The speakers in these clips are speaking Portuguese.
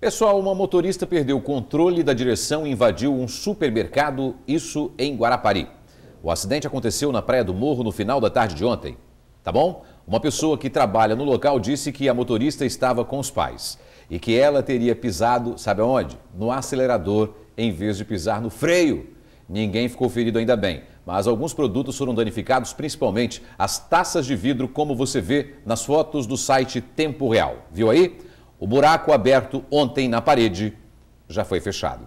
Pessoal, uma motorista perdeu o controle da direção e invadiu um supermercado, isso em Guarapari. O acidente aconteceu na Praia do Morro no final da tarde de ontem. Tá bom? Uma pessoa que trabalha no local disse que a motorista estava com os pais e que ela teria pisado, sabe aonde? No acelerador, em vez de pisar no freio. Ninguém ficou ferido ainda bem, mas alguns produtos foram danificados, principalmente as taças de vidro, como você vê nas fotos do site Tempo Real. Viu aí? O buraco aberto ontem na parede já foi fechado.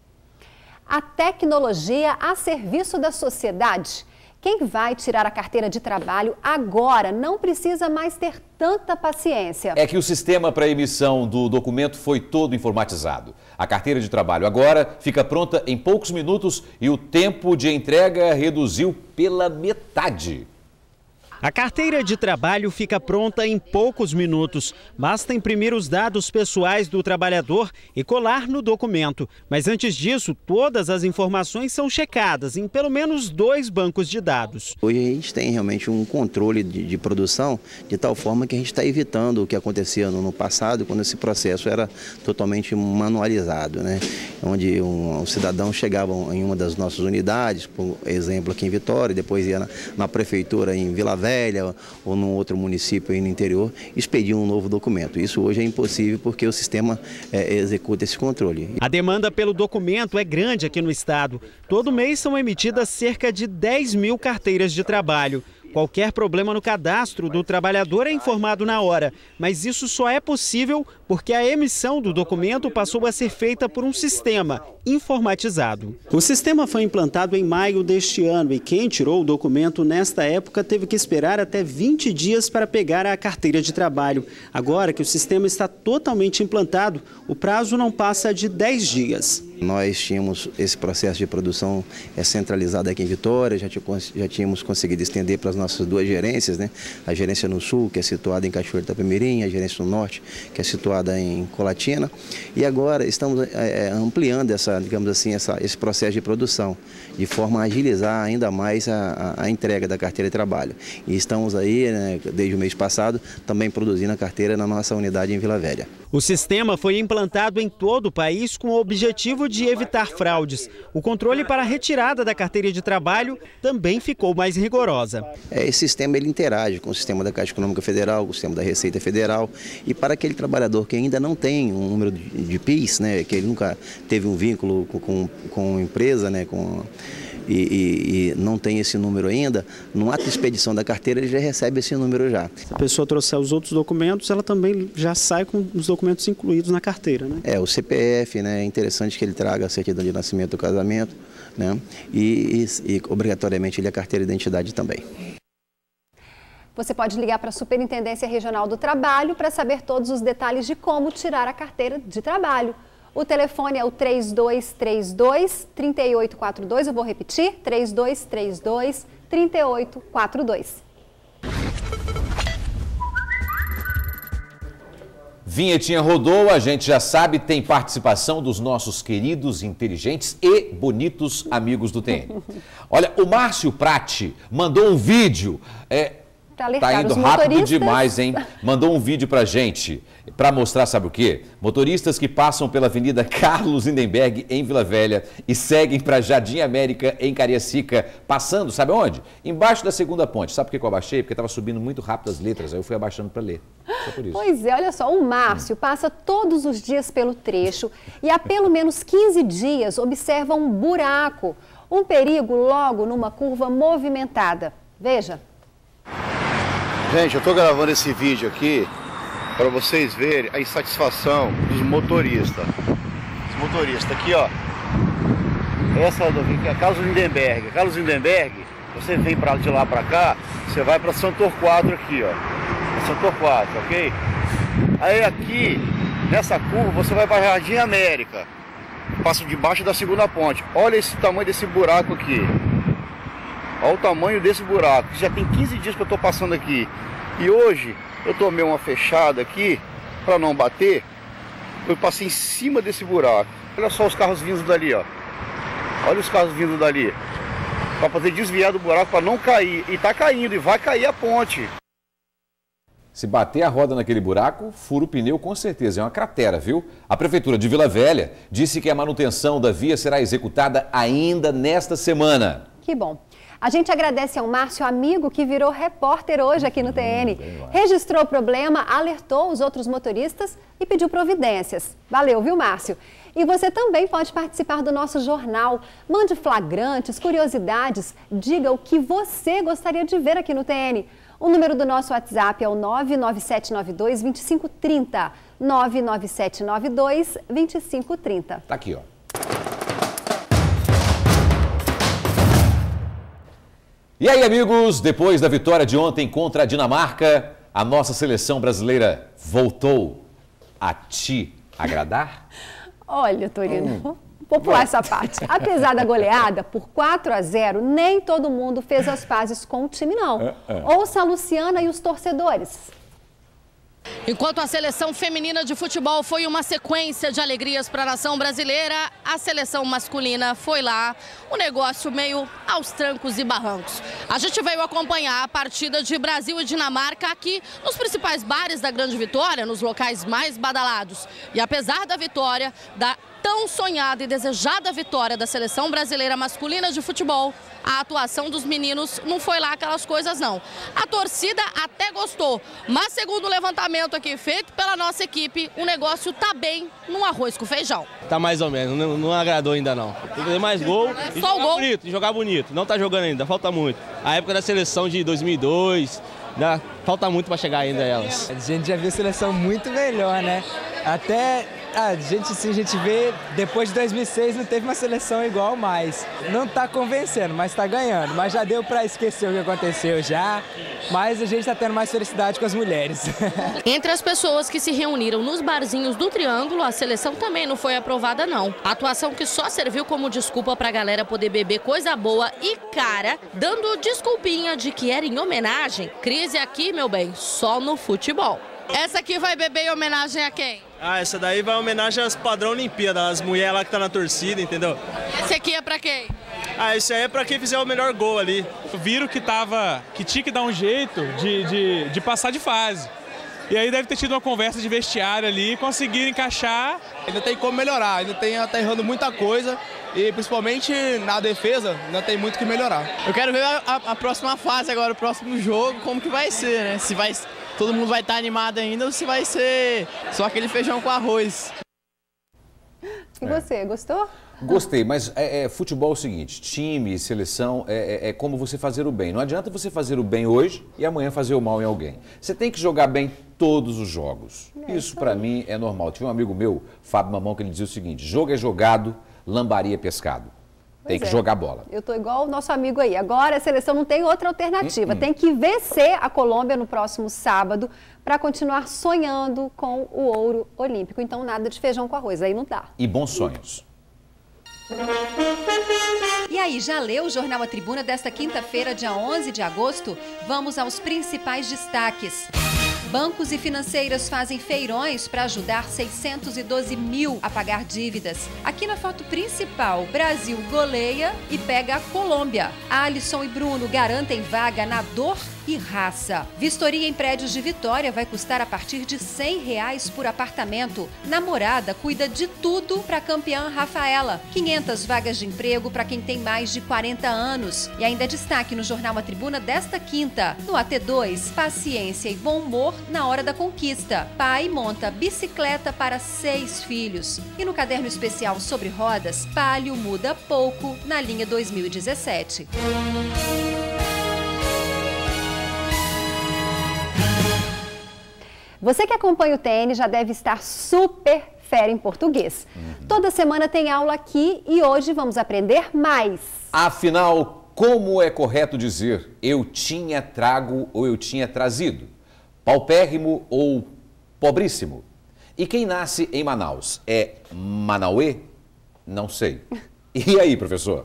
A tecnologia a serviço da sociedade. Quem vai tirar a carteira de trabalho agora não precisa mais ter tanta paciência. É que o sistema para emissão do documento foi todo informatizado. A carteira de trabalho agora fica pronta em poucos minutos e o tempo de entrega reduziu pela metade. A carteira de trabalho fica pronta em poucos minutos. Basta imprimir os dados pessoais do trabalhador e colar no documento. Mas antes disso, todas as informações são checadas em pelo menos 2 bancos de dados. Hoje a gente tem realmente um controle de produção de tal forma que a gente está evitando o que acontecia no passado, quando esse processo era totalmente manualizado, né? Onde um cidadão chegava em uma das nossas unidades, por exemplo aqui em Vitória, depois ia na prefeitura em Vila Velha, ou num outro município aí no interior, expedir um novo documento. Isso hoje é impossível porque o sistema executa esse controle. A demanda pelo documento é grande aqui no estado. Todo mês são emitidas cerca de 10 mil carteiras de trabalho. Qualquer problema no cadastro do trabalhador é informado na hora, mas isso só é possível porque a emissão do documento passou a ser feita por um sistema informatizado. O sistema foi implantado em maio deste ano e quem tirou o documento nesta época teve que esperar até 20 dias para pegar a carteira de trabalho. Agora que o sistema está totalmente implantado, o prazo não passa de 10 dias. Nós tínhamos esse processo de produção centralizado aqui em Vitória, já tínhamos conseguido estender para as nossas 2 gerências, né? A gerência no sul, que é situada em Cachoeiro de Itapemirim, a gerência no norte, que é situada em Colatina. E agora estamos ampliando esse processo de produção, de forma a agilizar ainda mais a entrega da carteira de trabalho. E estamos aí, né, desde o mês passado, também produzindo a carteira na nossa unidade em Vila Velha. O sistema foi implantado em todo o país com o objetivo de evitar fraudes. O controle para a retirada da carteira de trabalho também ficou mais rigorosa. Esse sistema ele interage com o sistema da Caixa Econômica Federal, com o sistema da Receita Federal. E para aquele trabalhador que ainda não tem um número de PIS, né, que ele nunca teve um vínculo com empresa, né, e não tem esse número ainda, no ato de expedição da carteira ele já recebe esse número já. Se a pessoa trouxer os outros documentos, ela também já sai com os documentos incluídos na carteira, né? O CPF, né? É interessante que ele traga a certidão de nascimento do casamento, né? E obrigatoriamente ele a carteira de identidade também. Você pode ligar para a Superintendência Regional do Trabalho para saber todos os detalhes de como tirar a carteira de trabalho. O telefone é o 3232-3842, eu vou repetir, 3232-3842. Vinhetinha rodou, a gente já sabe, tem participação dos nossos queridos, inteligentes e bonitos amigos do TN. Olha, o Márcio Prati mandou um vídeo, tá indo rápido demais, hein? Mandou um vídeo pra gente, pra mostrar, sabe o quê? Motoristas que passam pela Avenida Carlos Lindenberg, em Vila Velha, e seguem pra Jardim América, em Cariacica, passando, sabe onde? Embaixo da segunda ponte. Sabe por que eu abaixei? Porque tava subindo muito rápido as letras, aí eu fui abaixando pra ler. Só por isso. Pois é, olha só, o Márcio passa todos os dias pelo trecho e há pelo menos 15 dias observa um buraco, um perigo logo numa curva movimentada. Veja. Gente, eu estou gravando esse vídeo aqui para vocês verem a insatisfação dos motoristas. Esse motorista aqui, ó. Essa aqui é a Carlos Lindenberg. A Carlos Lindenberg, você vem de lá para cá, você vai para São Torquato aqui, ó. São Torquato, ok? Aí aqui, nessa curva, você vai para Jardim América. Passa debaixo da segunda ponte. Olha esse tamanho desse buraco aqui. Olha o tamanho desse buraco. Já tem 15 dias que eu estou passando aqui. E hoje eu tomei uma fechada aqui para não bater. Eu passei em cima desse buraco. Olha só os carros vindo dali, ó. Olha os carros vindo dali. Para poder desviar do buraco para não cair. E tá caindo e vai cair a ponte. Se bater a roda naquele buraco, fura o pneu com certeza. É uma cratera, viu? A Prefeitura de Vila Velha disse que a manutenção da via será executada ainda nesta semana. Que bom. A gente agradece ao Márcio, amigo, que virou repórter hoje aqui no TN. Registrou o problema, alertou os outros motoristas e pediu providências. Valeu, viu, Márcio? E você também pode participar do nosso jornal. Mande flagrantes, curiosidades, diga o que você gostaria de ver aqui no TN. O número do nosso WhatsApp é o 99792-2530. 99792-2530. Tá aqui, ó. E aí, amigos, depois da vitória de ontem contra a Dinamarca, a nossa seleção brasileira voltou a te agradar? Olha, Torino, vou pular essa parte. Apesar da goleada por 4-0, nem todo mundo fez as pazes com o time, não. Ouça a Luciana e os torcedores. Enquanto a seleção feminina de futebol foi uma sequência de alegrias para a nação brasileira, a seleção masculina foi lá, o negócio meio aos trancos e barrancos. A gente veio acompanhar a partida de Brasil e Dinamarca aqui nos principais bares da Grande Vitória, nos locais mais badalados. E apesar da vitória, da tão sonhada e desejada vitória da seleção brasileira masculina de futebol, a atuação dos meninos não foi lá aquelas coisas, não. A torcida até gostou, mas segundo o levantamento aqui feito pela nossa equipe, o negócio tá bem no arroz com feijão. Tá mais ou menos, não agradou ainda não. Tem que fazer mais gol e só jogar gol. bonito, e jogar bonito. Não tá jogando ainda, falta muito. A época da seleção de 2002, falta muito para chegar ainda elas. A gente já viu a seleção muito melhor, né? Até a gente vê, depois de 2006 não teve uma seleção igual mais. Não tá convencendo, mas tá ganhando. Mas já deu para esquecer o que aconteceu já. Mas a gente tá tendo mais felicidade com as mulheres. Entre as pessoas que se reuniram nos barzinhos do Triângulo, a seleção também não foi aprovada, não. A atuação que só serviu como desculpa pra galera poder beber coisa boa e cara, dando desculpinha de que era em homenagem. Crise aqui, meu bem, só no futebol. Essa aqui vai beber em homenagem a quem? Essa daí vai em homenagem às padrão Olimpíada, as mulheres lá que tá na torcida, entendeu? Esse aqui é pra quem? Isso aí é pra quem fizer o melhor gol ali. Viram que tinha que dar um jeito de passar de fase. E aí deve ter tido uma conversa de vestiário ali e conseguiram encaixar. Ainda tem como melhorar, ainda tá errando muita coisa e principalmente na defesa ainda tem muito que melhorar. Eu quero ver a próxima fase agora, o próximo jogo, como que vai ser, né? Se todo mundo vai estar animado ainda ou se vai ser só aquele feijão com arroz. E você, gostou? Gostei, mas futebol é o seguinte, time, seleção, é como você fazer o bem. Não adianta você fazer o bem hoje e amanhã fazer o mal em alguém. Você tem que jogar bem todos os jogos. Isso para mim é normal. Tinha um amigo meu, Fábio Mamão, que ele dizia o seguinte, jogo é jogado, lambaria é pescado. Tem que jogar bola. Eu tô igual o nosso amigo aí. Agora a seleção não tem outra alternativa. Tem que vencer a Colômbia no próximo sábado para continuar sonhando com o ouro olímpico. Então nada de feijão com arroz, aí não dá. E bons sonhos. E aí, já leu o Jornal A Tribuna desta quinta-feira, dia 11 de agosto? Vamos aos principais destaques. Bancos e financeiras fazem feirões para ajudar 612 mil a pagar dívidas. Aqui na foto principal, Brasil goleia e pega a Colômbia. Alisson e Bruno garantem vaga na Dor e Raça. Vistoria em prédios de Vitória vai custar a partir de R$100 por apartamento. Namorada cuida de tudo para a campeã Rafaela. 500 vagas de emprego para quem tem mais de 40 anos. E ainda destaque no Jornal A Tribuna desta quinta. No AT2, paciência e bom humor na hora da conquista. Pai monta bicicleta para 6 filhos. E no caderno especial sobre rodas, Palio muda pouco na linha 2017. Você que acompanha o TN já deve estar super fera em português. Toda semana tem aula aqui e hoje vamos aprender mais. Afinal, como é correto dizer eu tinha trago ou eu tinha trazido? Paupérrimo ou pobríssimo? E quem nasce em Manaus é Manauê? Não sei. E aí, professor?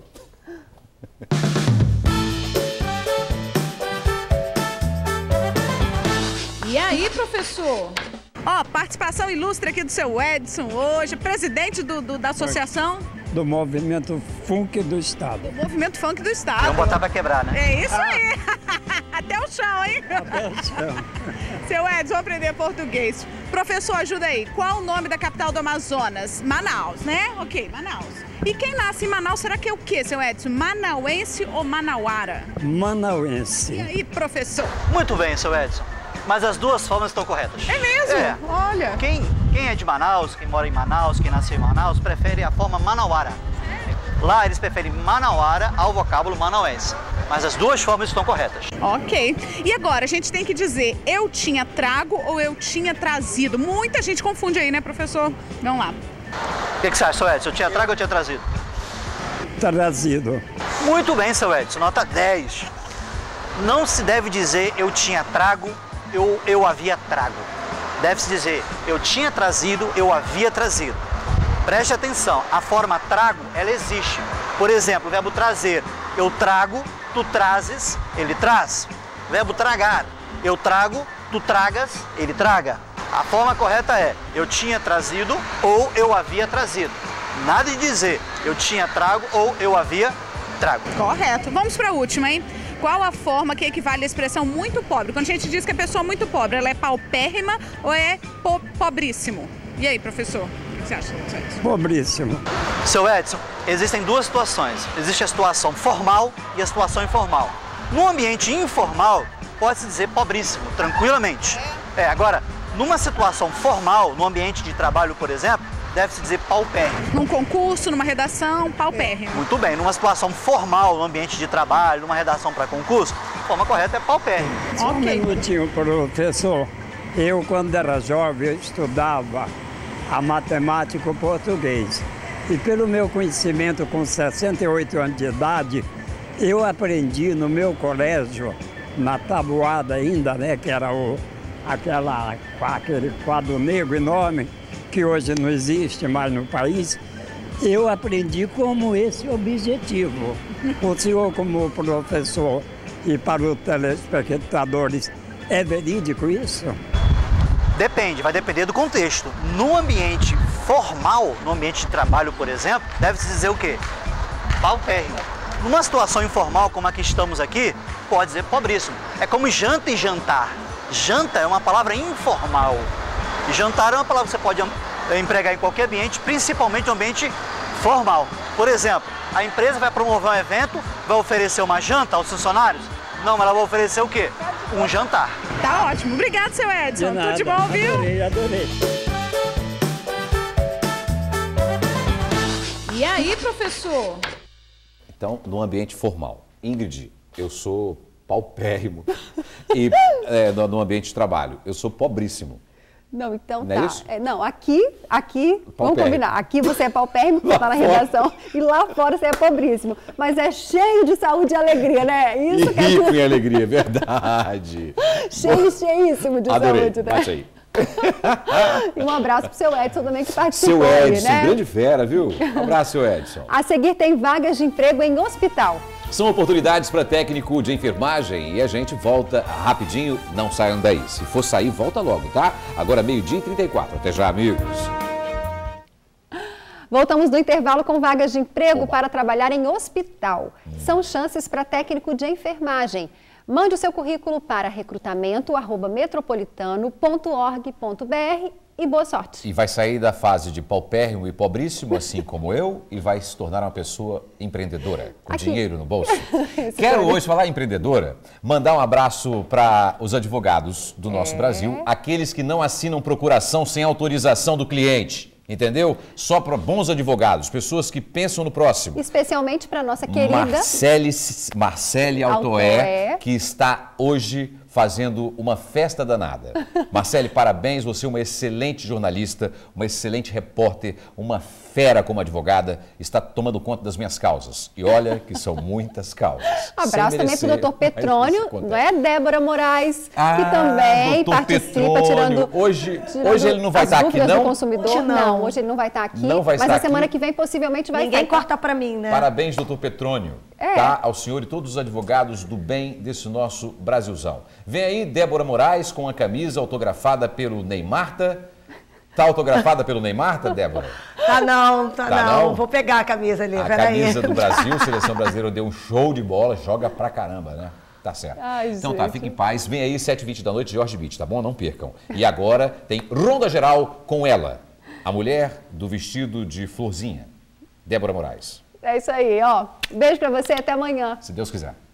E aí, professor? Ó, participação ilustre aqui do seu Edson hoje, presidente da associação... Do Movimento Funk do Estado. Do Movimento Funk do Estado. Vamos botar pra quebrar, né? É isso aí. Até o chão, hein? Até o chão. Seu Edson, vou aprender português. Professor, ajuda aí. Qual o nome da capital do Amazonas? Manaus, né? Ok, Manaus. E quem nasce em Manaus, será que é o quê, seu Edson? Manauense ou manauara? Manauense. E aí, professor? Muito bem, seu Edson. Mas as duas formas estão corretas. É mesmo? É. Olha. Quem é de Manaus, quem mora em Manaus, quem nasceu em Manaus, prefere a forma manauara. Lá eles preferem manauara ao vocábulo manauense. Mas as duas formas estão corretas. Ok. E agora, a gente tem que dizer eu tinha trago ou eu tinha trazido. Muita gente confunde aí, né, professor? Vamos lá. O que você acha, seu Edson? Eu tinha trago ou eu tinha trazido? Trazido. Muito bem, seu Edson. Nota 10. Não se deve dizer eu tinha trago, eu havia trago. Deve-se dizer eu tinha trazido, eu havia trazido. Preste atenção, a forma trago, ela existe. Por exemplo, o verbo trazer, eu trago, tu trazes, ele traz. Verbo tragar, eu trago, tu tragas, ele traga. A forma correta é eu tinha trazido ou eu havia trazido. Nada de dizer eu tinha trago ou eu havia trago. Correto. Vamos para a última, hein? Qual a forma que equivale à expressão muito pobre? Quando a gente diz que a pessoa é muito pobre, ela é paupérrima ou é pobríssimo? E aí, professor? O que você acha? Pobríssimo. Seu Edson, existem duas situações. Existe a situação formal e a situação informal. No ambiente informal, pode-se dizer pobríssimo, tranquilamente. Agora, numa situação formal, no ambiente de trabalho, por exemplo, deve-se dizer paupérrimo. Num concurso, numa redação, paupérrimo. Muito bem, numa situação formal, no ambiente de trabalho, numa redação para concurso, a forma correta é paupérrimo. Só um minutinho, professor. Eu, quando era jovem, eu estudava a matemática e o português. E pelo meu conhecimento, com 68 anos de idade, eu aprendi no meu colégio, na tabuada ainda, né, que era aquele quadro negro enorme, que hoje não existe mais no país, eu aprendi como esse objetivo. O senhor, como professor, e para os telespectadores, é verídico isso? Depende, vai depender do contexto. No ambiente formal, no ambiente de trabalho, por exemplo, deve-se dizer o quê? Paupérrimo. Numa situação informal, como a que estamos aqui, pode dizer pobríssimo. É como janta e jantar. Janta é uma palavra informal. E jantar é uma palavra que você pode empregar em qualquer ambiente, principalmente no ambiente formal. Por exemplo, a empresa vai promover um evento, vai oferecer uma janta aos funcionários? Não, ela vai oferecer o quê? Um jantar. Tá ótimo. Obrigado, seu Edson. De nada. Tudo de bom, viu? Adorei. E aí, professor? Então, no ambiente formal, Ingrid, eu sou paupérrimo. E no ambiente de trabalho, eu sou pobríssimo. Não, então não tá. É isso? Não, aqui, vamos combinar. Aqui você é paupérrimo, você está na redação, e lá fora você é pobríssimo. Mas é cheio de saúde e alegria, né? Isso e rico em alegria, verdade. Cheíssimo de saúde, né? Bate aí. E um abraço pro seu Edson também, que participou. Seu Edson, né? Grande fera, viu? Um abraço, seu Edson. A seguir tem vagas de emprego em hospital. São oportunidades para técnico de enfermagem e a gente volta rapidinho, não saiam daí. Se for sair, volta logo, tá? Agora 12h34. Até já, amigos. Voltamos do intervalo com vagas de emprego para trabalhar em hospital. São chances para técnico de enfermagem. Mande o seu currículo para recrutamento@metropolitano.org.br e boa sorte. E vai sair da fase de paupérrimo e pobríssimo, assim como eu, e vai se tornar uma pessoa empreendedora, com dinheiro no bolso. Quero hoje falar em empreendedora, mandar um abraço para os advogados do nosso Brasil, aqueles que não assinam procuração sem autorização do cliente. Entendeu? Só para bons advogados, pessoas que pensam no próximo. Especialmente para nossa querida Marcele Altoé, que está hoje fazendo uma festa danada. Marcele, parabéns, você é uma excelente jornalista, uma excelente repórter, uma fera como advogada, está tomando conta das minhas causas. E olha que são muitas causas. Abraço também para o doutor Petrônio, não é? Débora Moraes, que também participa, tirando hoje ele não vai estar aqui, não? Do consumidor. Não, hoje ele não vai estar aqui, mas a semana que vem possivelmente vai estar. Ninguém corta para mim, né? Parabéns, doutor Petrônio. Tá? Ao senhor e todos os advogados do bem desse nosso Brasilzão. Vem aí Débora Moraes com a camisa autografada pelo Neymar. Tá autografada pelo Neymar, Débora? Tá não. Vou pegar a camisa ali, A peraí. camisa do Brasil, Seleção Brasileira deu um show de bola, joga pra caramba, né? Tá certo. Ai, então gente. tá, fique em paz. Vem aí, 7h20 da noite, Jorge Beach, tá bom? Não percam. E agora tem Ronda Geral com ela, a mulher do vestido de florzinha, Débora Moraes. É isso aí, ó. Beijo pra você e até amanhã. Se Deus quiser.